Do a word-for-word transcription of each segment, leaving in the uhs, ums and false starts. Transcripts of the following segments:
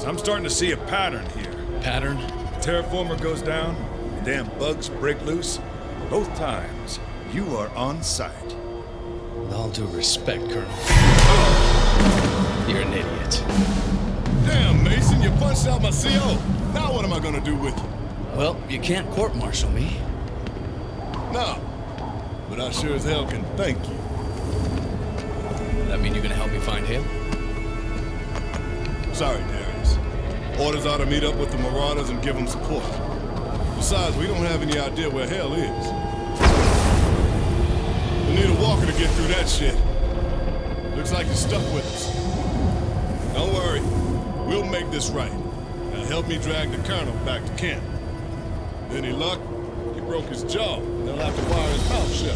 Because I'm starting to see a pattern here. Pattern? Terraformer goes down, and damn bugs break loose. Both times, you are on site. With all due respect, Colonel. You're an idiot. Damn, Mason, you punched out my C O. Now what am I gonna do with you? Well, you can't court-martial me. No. But I sure as hell can thank you. That mean you're gonna help me find him? Sorry, Darius. Orders are to meet up with the Marauders and give them support. Besides, we don't have any idea where hell is. We need a walker to get through that shit. Looks like you're stuck with us. Don't worry. We'll make this right. Now help me drag the Colonel back to camp. Any luck? He broke his jaw. They'll have to wire his mouth shut.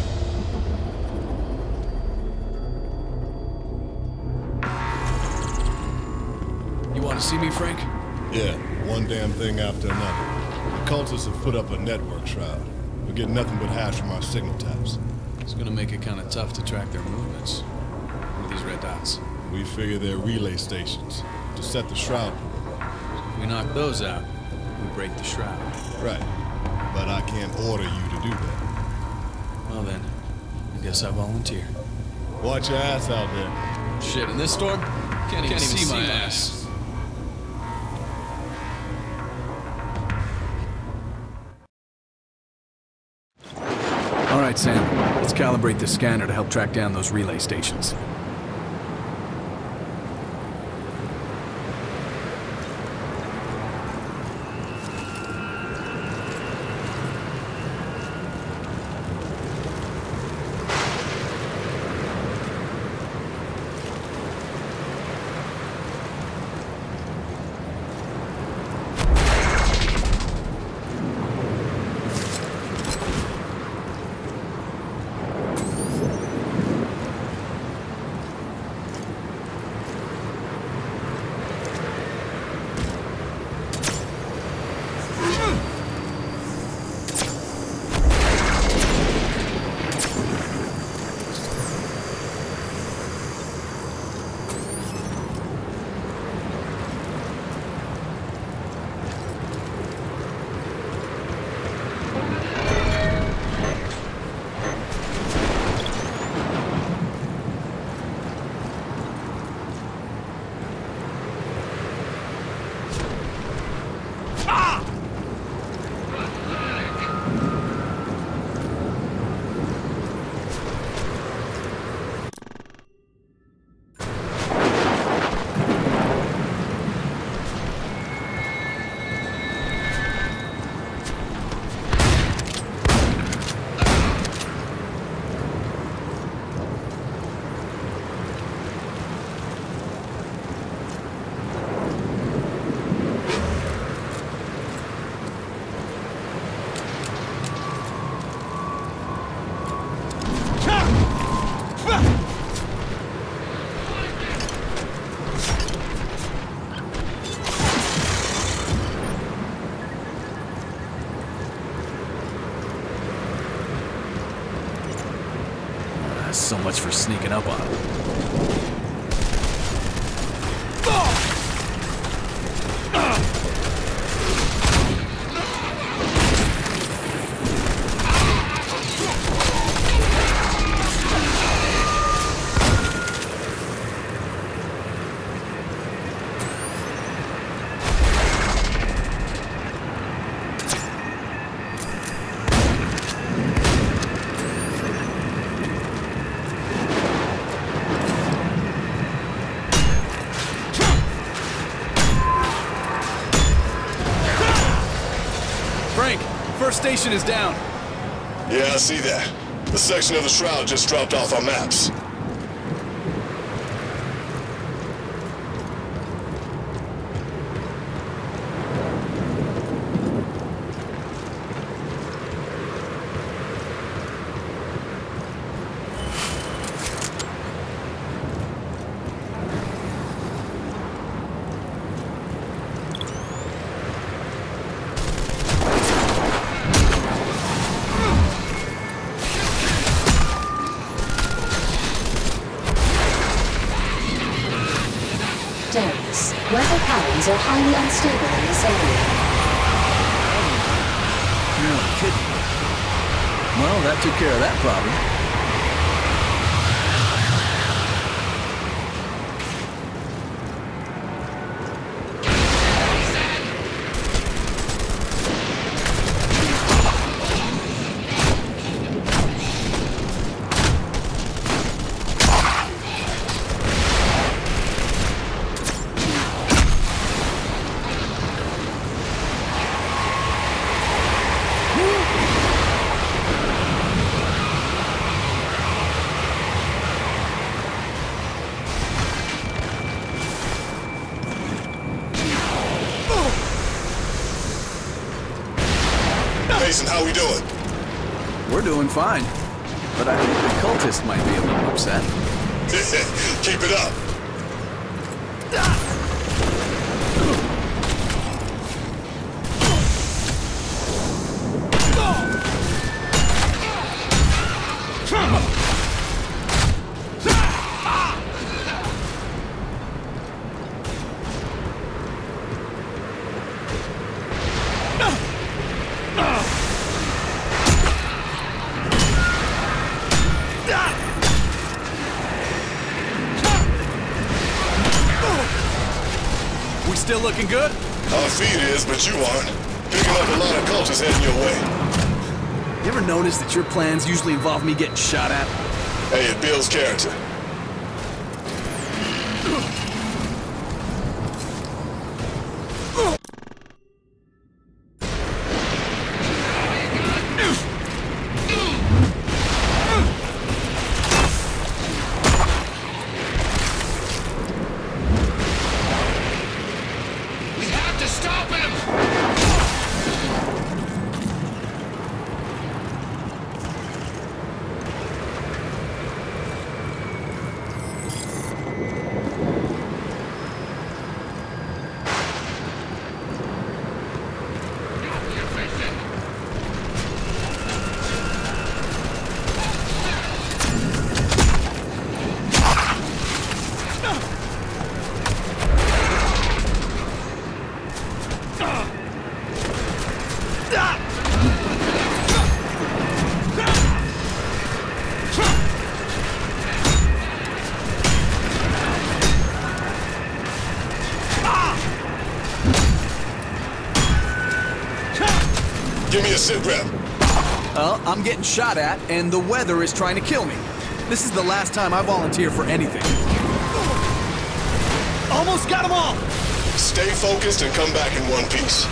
You want to see me, Frank? Yeah, one damn thing after another. The cultists have put up a network shroud. We get nothing but hash from our signal taps. It's gonna make it kind of tough to track their movements. What are these red dots? We figure they're relay stations to set the shroud. If we knock those out, we break the shroud. Right. But I can't order you to do that. Well then, I guess I volunteer. Watch your ass out there. Shit, in this storm? Can't even, Can't even see, see my, my ass. ass. All right, Sam. Let's calibrate the scanner to help track down those relay stations. So much for sneaking up on him. First station is down. Yeah, I see that. The section of the shroud just dropped off our maps. systems are highly unstable in this area. No kidding. Well, that took care of that problem. Mason, how we doing? We're doing fine. But I think the cultist might be a little upset. Keep it up. Still looking good? Our feed is, but you aren't. Picking up a lot of cultists heading your way. You ever notice that your plans usually involve me getting shot at? Hey, it builds character. Give me a sit rep. Well, I'm getting shot at, and the weather is trying to kill me. This is the last time I volunteer for anything. Almost got them all! Stay focused and come back in one piece.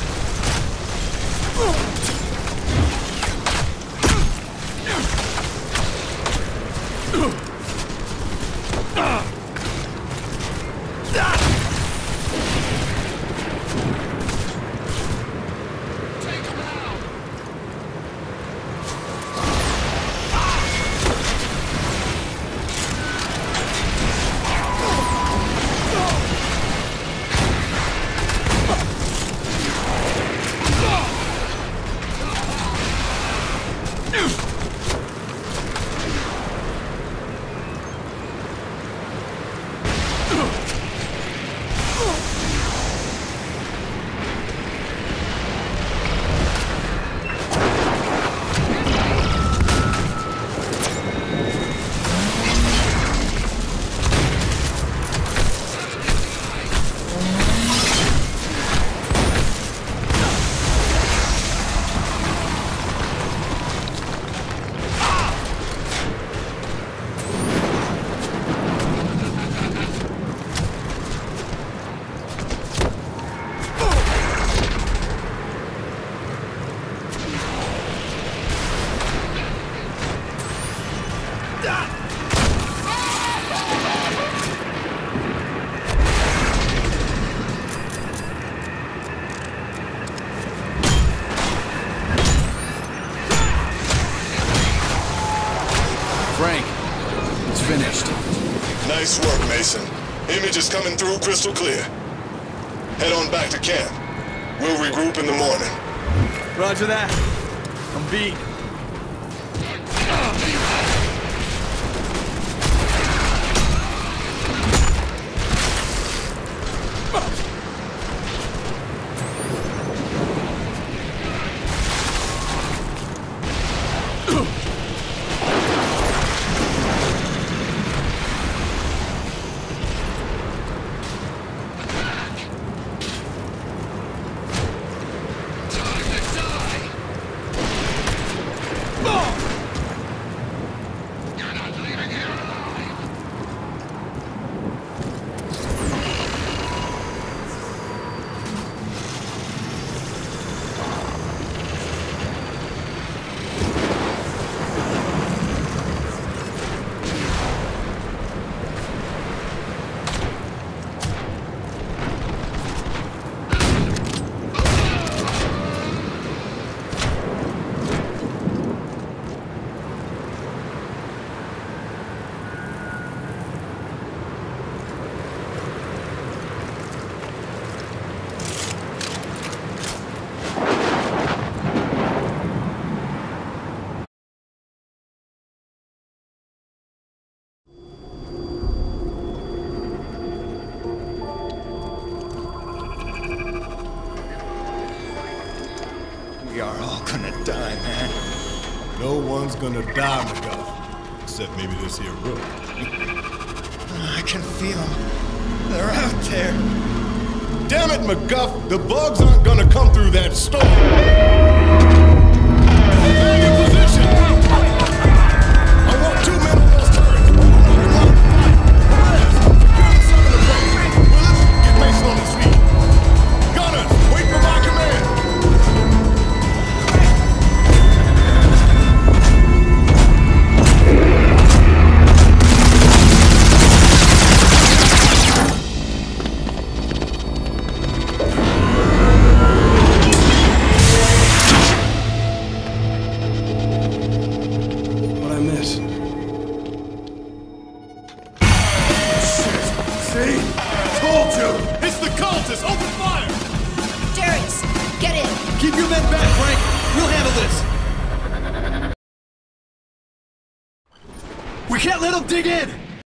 Frank, it's finished. Nice work, Mason. Image is coming through crystal clear. Head on back to camp. We'll regroup in the morning. Roger that. I'm beat. We are all gonna die, man. No one's gonna die, MacGuff. Except maybe this here room. I can feel them. They're out there. Damn it, MacGuff! The bugs aren't gonna come through that storm! Stay in position! I want two men on those turrets. Secure the southern approach. Willis, get Mason on his feet. Gunners, wait for my command! Keep your men back, Frank! We'll handle this! We can't let them dig in!